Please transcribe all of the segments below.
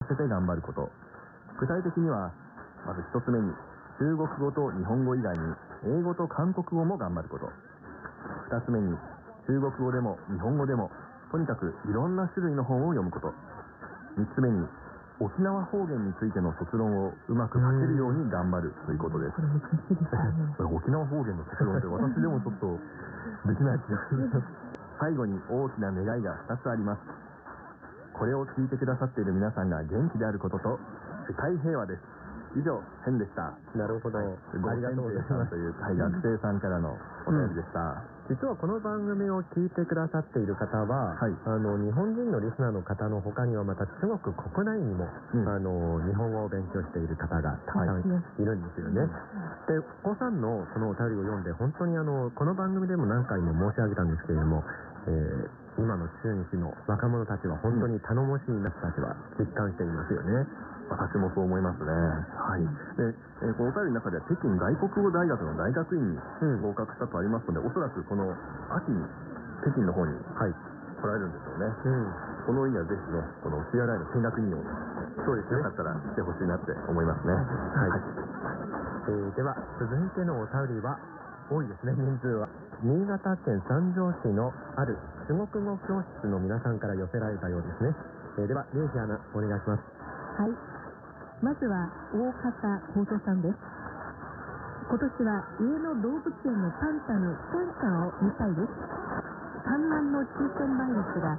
せて頑張ること。具体的には、まず1つ目に、中国語と日本語以外に、英語と韓国語も頑張ること。2つ目に、中国語でも日本語でも、とにかくいろんな種類の本を読むこと。3つ目に、沖縄方言についての卒論をうまく書けるように頑張るということです。沖縄方言の卒論って私でもちょっとできない気がする。最後に大きな願いが2つあります。これを聞いてくださっている皆さんが元気であることと世界平和です。以上、変でした。 なるほど。 ありがとうございます。という、学生さんからのお便りでした。 実はこの番組を聞いてくださっている方は、日本人のリスナーの方の他にはまた中国国内にも、日本語を勉強している方がたくさんいるんですよね。で、コさんのそのお便りを読んで、本当にこの番組でも何回も申し上げたんですけれども、今の中日の若者たちは本当に頼もしいな人たちは実感していますよね。 私もそう思いますね。はい。で、このお便りの中では北京外国語大学の大学院に合格したとありますので、おそらくこの秋に北京の方に来られるんでしょうね。この意味はぜひね、この CRI の見学人をそうですね、よかったら来てほしいなって思いますね。 では続いてのお便りは多いですね、人数は。新潟県三条市のある中国語教室の皆さんから寄せられたようですね。ではレイジアナお願いします。 はい。まずは大方幸三さんです。今年は上野動物園のパンダのシャンシャンを見たいです。3万の抽選倍率が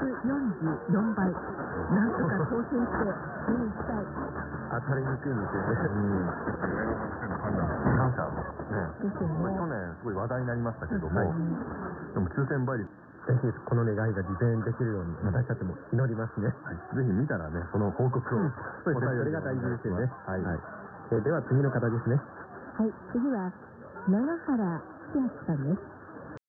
144倍。なんとか当選して見に行きたい。 当たりにくいんですよね。 パンダのシャンシャンですよね。去年すごい話題になりましたけども、でも抽選倍率ぜひこの願いが実現できるように私たちも祈りますね。 ぜひ見たらね、その報告を。 それが大事ですよね。では次の方ですね。 はい、次は長原千秋さんです。